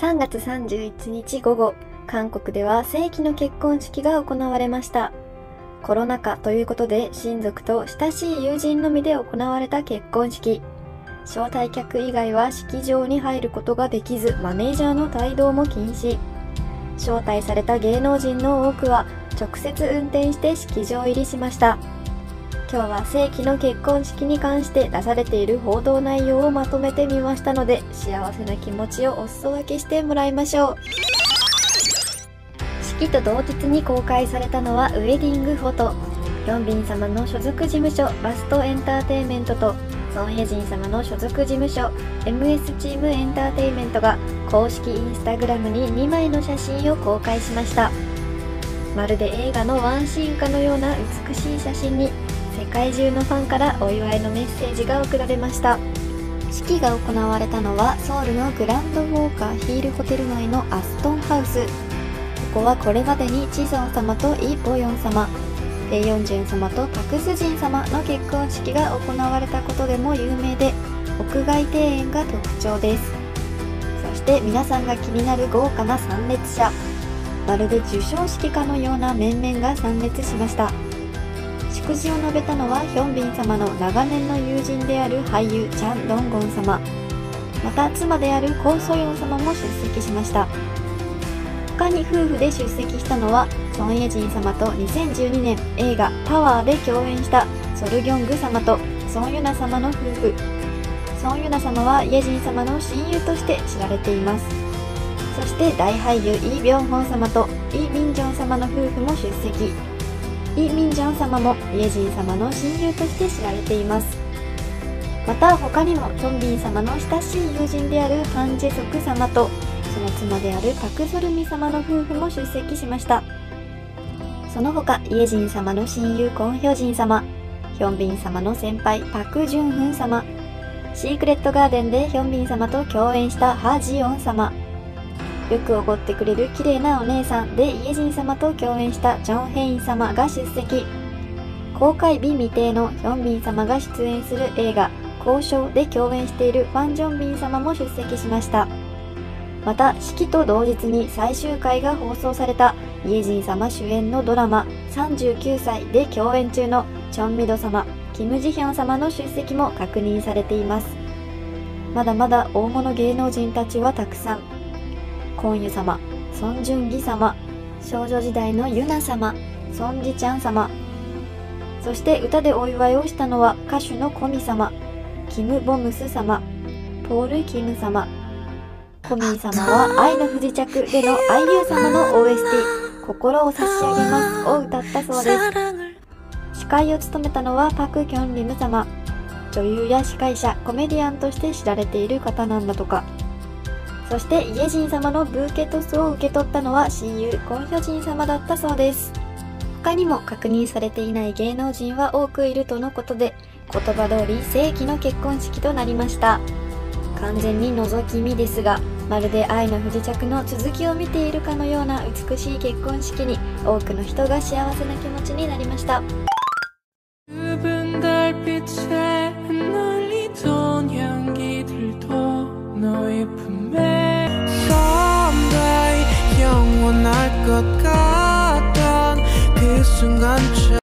3月31日午後、韓国では世紀の結婚式が行われました。コロナ禍ということで親族と親しい友人のみで行われた結婚式。招待客以外は式場に入ることができず、マネージャーの帯同も禁止。招待された芸能人の多くは直接運転して式場入りしました。今日は世紀の結婚式に関して出されている報道内容をまとめてみましたので、幸せな気持ちをお裾分けしてもらいましょう。式と同日に公開されたのはウェディングフォト。ヒョンビン様の所属事務所バストエンターテインメントとソン・イェジン様の所属事務所 MS チームエンターテインメントが公式インスタグラムに2枚の写真を公開しました。まるで映画のワンシーンかのような美しい写真に世界中のファンからお祝いのメッセージが送られました。式が行われたのはソウルのグランドウォーカーヒールホテル内のアストンハウス。ここはこれまでにチソン様とイ・ボヨン様、ペヨンジュン様とパクスジン様の結婚式が行われたことでも有名で、屋外庭園が特徴です。そして皆さんが気になる豪華な参列者、まるで授賞式かのような面々が参列しました。祝辞を述べたのはヒョンビン様の長年の友人である俳優チャン・ドンゴン様、また妻であるコウ・ソヨン様も出席しました。他に夫婦で出席したのはソン・イェジン様と2012年映画「パワー」で共演したソルギョング様とソン・ユナ様の夫婦。ソン・ユナ様はイェジン様の親友として知られています。そして大俳優イ・ビョンホン様とイ・ミンジョン様の夫婦も出席。イ・ミンジョン様もイェジン様の親友として知られています。また他にもヒョンビン様の親しい友人であるハン・ジェソク様とその妻であるパク・ソルミ様の夫婦も出席しました。その他イェジン様の親友コン・ヒョジン様、ヒョンビン様の先輩パク・ジュンフン様、シークレットガーデンでヒョンビン様と共演したハ・ジヨン様、よくおごってくれる綺麗なお姉さんでイェジン様と共演したジョン・ヘイン様が出席。公開日未定のヒョンビン様が出演する映画交渉で共演しているファン・ジョンビン様も出席しました。また式と同日に最終回が放送されたイェジン様主演のドラマ39歳で共演中のチョンミド様、キム・ジヒョン様の出席も確認されています。まだまだ大物芸能人たちはたくさん。コンユ様、ソン・ジュンギ様、少女時代のユナ様、ソン・ジチャン様、そして歌でお祝いをしたのは歌手のコミ様、キム・ボムス様、ポール・キム様。コミー様は愛の不時着でのアイユー様の OST 心を差し上げますを歌ったそうです。司会を務めたのはパク・キョンリム様。女優や司会者、コメディアンとして知られている方なんだとか。そしてイェジン様のブーケトスを受け取ったのは親友コン・ヒョジン様だったそうです。他にも確認されていない芸能人は多くいるとのことで、言葉通り世紀の結婚式となりました。完全に覗き見ですが、まるで愛の不時着の続きを見ているかのような美しい結婚式に多くの人が幸せな気持ちになりました。 영원할 것 같던 그 순간